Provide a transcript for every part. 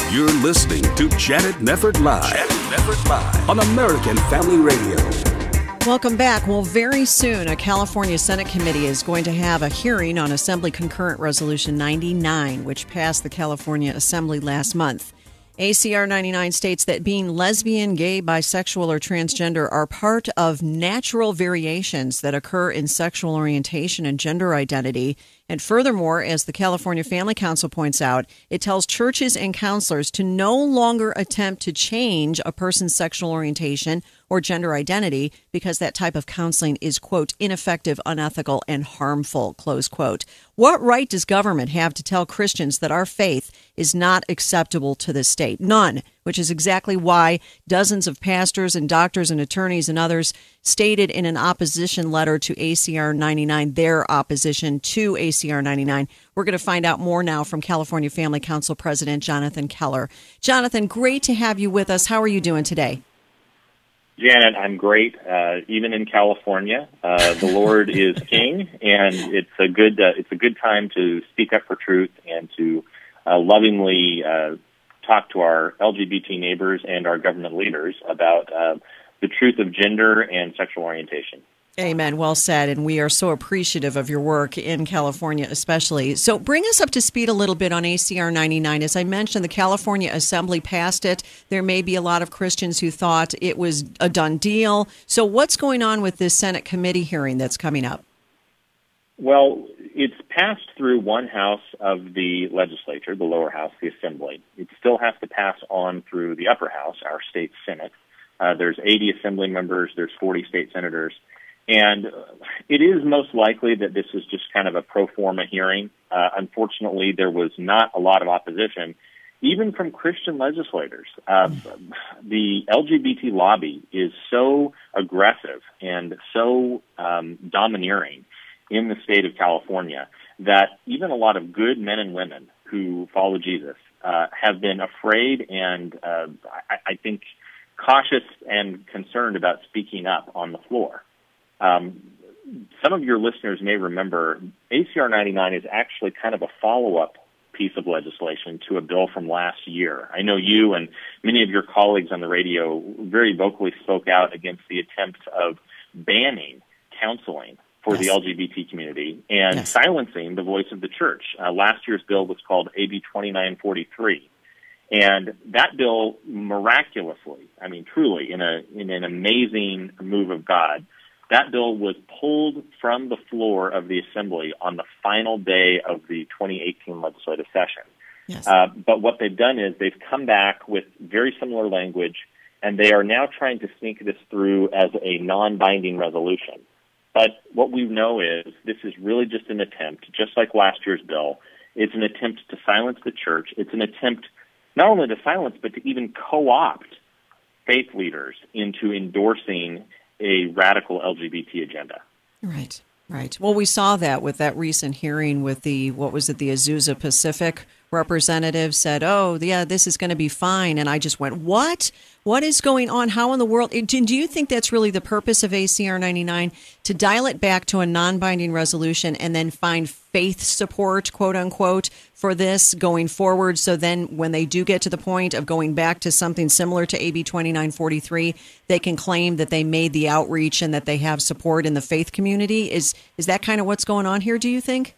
You're listening to Janet Mefferd Live on American Family Radio. Welcome back. Well, very soon, a California Senate committee is going to have a hearing on Assembly Concurrent Resolution 99, which passed the California Assembly last month. ACR 99 states that being lesbian, gay, bisexual, or transgender are part of natural variations that occur in sexual orientation and gender identity. And furthermore, as the California Family Council points out, it tells churches and counselors to no longer attempt to change a person's sexual orientation or gender identity because that type of counseling is, quote, ineffective, unethical, and harmful, close quote. What right does government have to tell Christians that our faith is not acceptable to the state? None, which is exactly why dozens of pastors and doctors and attorneys and others stated in an opposition letter to ACR 99 their opposition to ACR 99. We're going to find out more now from California Family Council President Jonathan Keller. Jonathan, great to have you with us. How are you doing today? Janet, I'm great. Even in California, the Lord is King, and it's a good time to speak up for truth and to lovingly talk to our LGBT neighbors and our government leaders about the truth of gender and sexual orientation. Amen. Well said. And we are so appreciative of your work in California especially. So bring us up to speed a little bit on ACR 99. As I mentioned, the California Assembly passed it. There may be a lot of Christians who thought it was a done deal. So what's going on with this Senate committee hearing that's coming up? Well, it's passed through one house of the legislature, the lower house, the Assembly. It still has to pass on through the upper house, our state Senate. There's 80 Assembly members. There's 40 state senators. And it is most likely that this is just kind of a pro forma hearing. Unfortunately, there was not a lot of opposition, even from Christian legislators. The LGBT lobby is so aggressive and so domineering in the state of California that even a lot of good men and women who follow Jesus have been afraid and I think cautious and concerned about speaking up on the floor. Some of your listeners may remember ACR 99 is actually kind of a follow-up piece of legislation to a bill from last year. I know you and many of your colleagues on the radio very vocally spoke out against the attempts of banning counseling for the LGBT community and silencing the voice of the church. Last year's bill was called AB 2943. And that bill miraculously, I mean truly, in an amazing move of God, that bill was pulled from the floor of the Assembly on the final day of the 2018 legislative session. Yes. But what they've done is they've come back with very similar language, and they are now trying to sneak this through as a non-binding resolution. But what we know is this is really just an attempt, just like last year's bill. It's an attempt to silence the church. It's an attempt not only to silence, but to even co-opt faith leaders into endorsing a radical LGBT agenda. Right, right. Well, we saw that with that recent hearing with the Azusa Pacific representative said, oh, yeah, this is going to be fine. And I just went, what? What is going on? How in the world? Do you think that's really the purpose of ACR 99, to dial it back to a non-binding resolution and then find faith support, quote unquote, for this going forward? So then when they do get to the point of going back to something similar to AB 2943, they can claim that they made the outreach and that they have support in the faith community. Is that kind of what's going on here, do you think?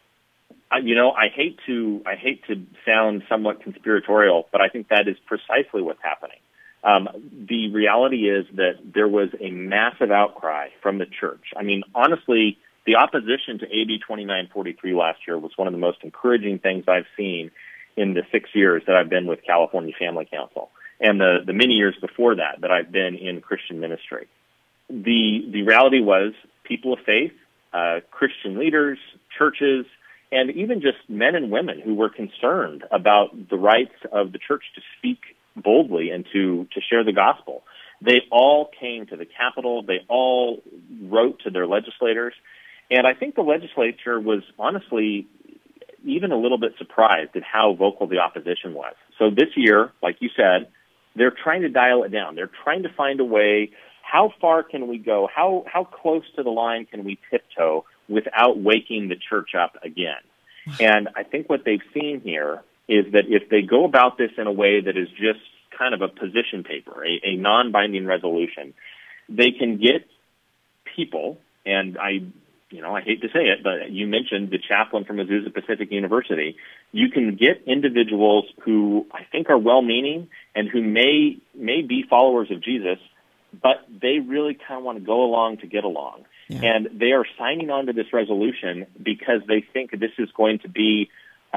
I hate to sound somewhat conspiratorial, but I think that is precisely what's happening. The reality is that there was a massive outcry from the church. I mean, honestly, the opposition to AB 2943 last year was one of the most encouraging things I've seen in the 6 years that I've been with California Family Council, and the many years before that I've been in Christian ministry. The reality was people of faith, Christian leaders, churches, and even just men and women who were concerned about the rights of the church to speak boldly and to share the gospel. They all came to the Capitol. They all wrote to their legislators. And I think the legislature was honestly even a little bit surprised at how vocal the opposition was. So this year, like you said, they're trying to dial it down. They're trying to find a way, how far can we go? How close to the line can we tiptoe without waking the church up again? And I think what they've seen here is that if they go about this in a way that is just kind of a position paper, a non-binding resolution, they can get people, and I hate to say it, but you mentioned the chaplain from Azusa Pacific University. You can get individuals who I think are well-meaning and who may be followers of Jesus, but they really kind of want to go along to get along. Yeah. And they are signing on to this resolution because they think this is going to be,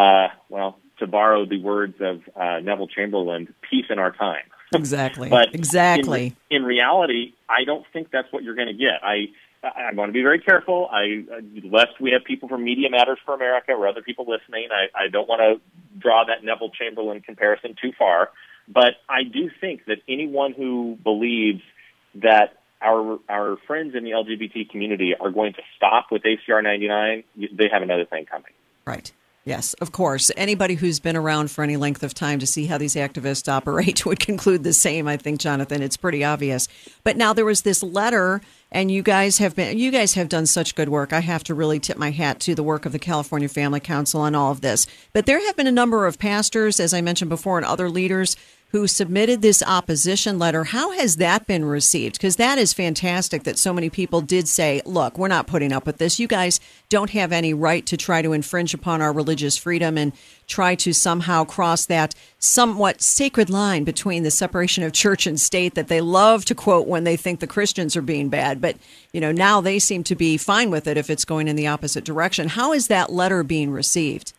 to borrow the words of Neville Chamberlain, peace in our time. Exactly. But exactly. In reality, I don't think that's what you're going to get. I want to be very careful. Lest we have people from Media Matters for America or other people listening, I don't want to draw that Neville Chamberlain comparison too far. But I do think that anyone who believes that our friends in the LGBT community are going to stop with ACR 99, they have another thing coming. Right. Yes, of course. Anybody who's been around for any length of time to see how these activists operate would conclude the same, I think, Jonathan. It's pretty obvious. But now there was this letter, and you guys have done such good work. I have to really tip my hat to the work of the California Family Council on all of this. But there have been a number of pastors, as I mentioned before, and other leaders who submitted this opposition letter. How has that been received? Because that is fantastic that so many people did say, look, we're not putting up with this. You guys don't have any right to try to infringe upon our religious freedom and try to somehow cross that somewhat sacred line between the separation of church and state that they love to quote when they think the Christians are being bad. But, now they seem to be fine with it if it's going in the opposite direction. How is that letter being received?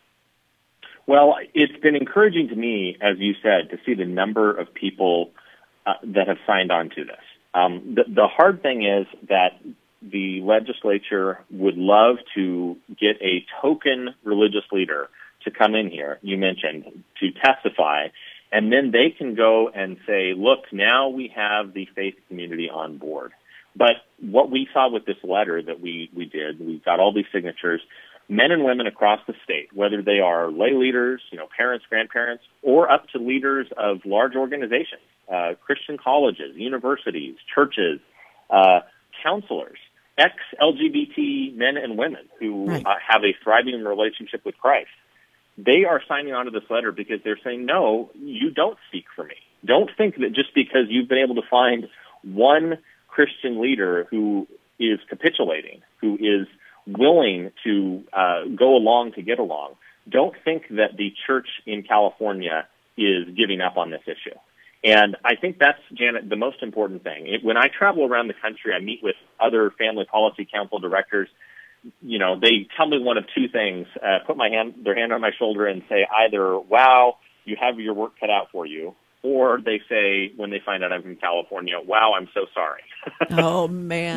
Well, it's been encouraging to me, as you said, to see the number of people that have signed on to this. The hard thing is that the legislature would love to get a token religious leader to come in here, you mentioned, to testify, and then they can go and say, look, now we have the faith community on board. But what we saw with this letter that we did, we got all these signatures, men and women across the state, whether they are lay leaders, parents, grandparents, or up to leaders of large organizations, Christian colleges, universities, churches, counselors, ex-LGBT men and women who have a thriving relationship with Christ. They are signing on to this letter because they're saying, no, you don't speak for me. Don't think that just because you've been able to find one Christian leader who is capitulating, who is willing to go along to get along, don't think that the church in California is giving up on this issue. And I think that's, Janet, the most important thing. When I travel around the country, I meet with other family policy council directors. They tell me one of two things, put their hand on my shoulder and say either, wow, you have your work cut out for you, or they say, when they find out I'm from California, wow, I'm so sorry. Oh, man.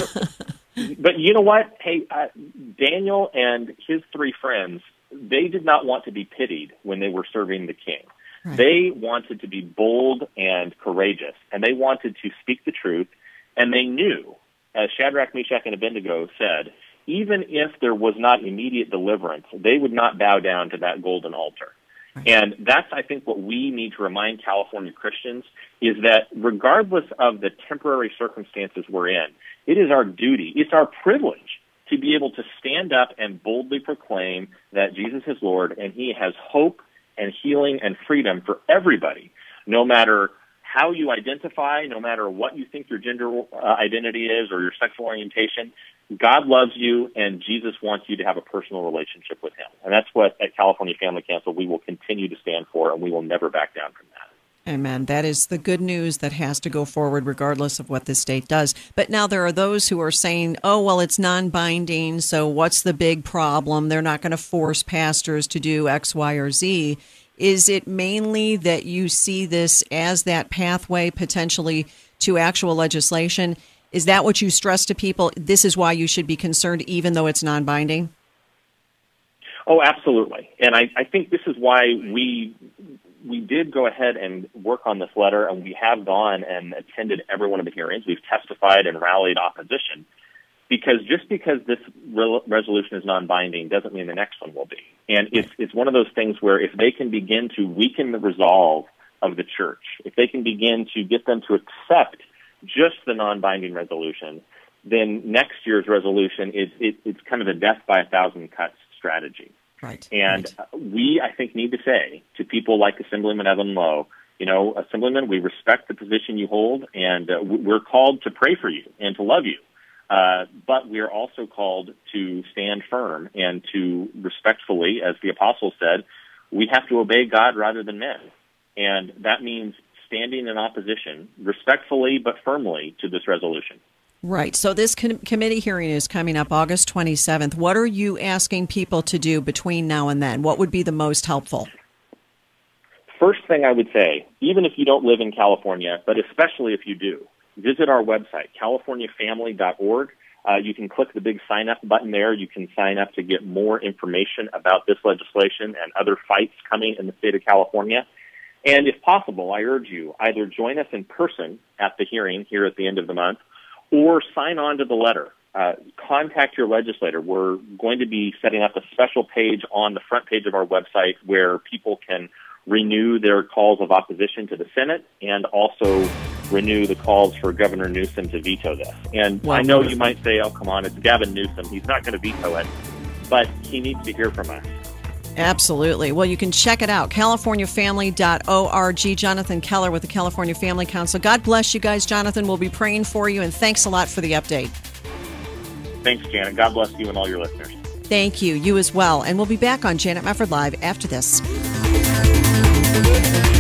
But you know what? Hey, Daniel and his three friends, they did not want to be pitied when they were serving the king. Right. They wanted to be bold and courageous, and they wanted to speak the truth, and they knew, as Shadrach, Meshach, and Abednego said, even if there was not immediate deliverance, they would not bow down to that golden altar. Right. And that's, I think, what we need to remind California Christians is that regardless of the temporary circumstances we're in, it is our duty, it's our privilege to be able to stand up and boldly proclaim that Jesus is Lord and He has hope and healing and freedom for everybody, no matter how you identify, no matter what you think your gender identity is or your sexual orientation. God loves you, and Jesus wants you to have a personal relationship with Him. And that's what, at California Family Council, we will continue to stand for, and we will never back down from that. Amen. That is the good news that has to go forward regardless of what the state does. But now there are those who are saying, oh, well, it's non-binding, so what's the big problem? They're not going to force pastors to do X, Y, or Z. Is it mainly that you see this as that pathway potentially to actual legislation? Is that what you stress to people? This is why you should be concerned, even though it's non-binding? Oh, absolutely. And I think this is why we did go ahead and work on this letter, and we have gone and attended every one of the hearings. We've testified and rallied opposition, because just because this resolution is non-binding doesn't mean the next one will be. And it's one of those things where if they can begin to weaken the resolve of the church, if they can begin to get them to accept just the non-binding resolution, then next year's resolution it's kind of a death by a thousand cuts strategy. Right. And we, I think, need to say to people like Assemblyman Evan Lowe, Assemblyman, we respect the position you hold, and we're called to pray for you and to love you. But we are also called to stand firm and to respectfully, as the apostle said, we have to obey God rather than men. And that means standing in opposition respectfully but firmly to this resolution. Right. So this committee hearing is coming up August 27th. What are you asking people to do between now and then? What would be the most helpful? First thing I would say, even if you don't live in California, but especially if you do, visit our website, californiafamily.org. You can click the big sign-up button there. You can sign up to get more information about this legislation and other fights coming in the state of California. And if possible, I urge you, either join us in person at the hearing here at the end of the month, or sign on to the letter. Contact your legislator. We're going to be setting up a special page on the front page of our website where people can renew their calls of opposition to the Senate and also renew the calls for Governor Newsom to veto this. And I know you might say, oh, come on, it's Gavin Newsom. He's not going to veto it, but he needs to hear from us. Absolutely. Well, you can check it out, californiafamily.org. Jonathan Keller with the California Family Council. God bless you guys, Jonathan. We'll be praying for you, and thanks a lot for the update. Thanks, Janet. God bless you and all your listeners. Thank you. You as well. And we'll be back on Janet Mefferd Live after this.